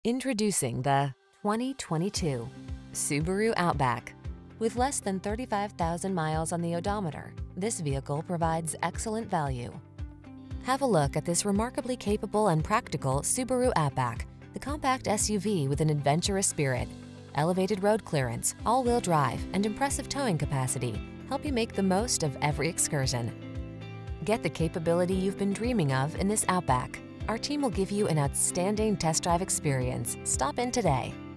Introducing the 2022 Subaru Outback. With less than 35,000 miles on the odometer, this vehicle provides excellent value. Have a look at this remarkably capable and practical Subaru Outback, the compact SUV with an adventurous spirit. Elevated road clearance, all-wheel drive, and impressive towing capacity help you make the most of every excursion. Get the capability you've been dreaming of in this Outback. Our team will give you an outstanding test drive experience. Stop in today.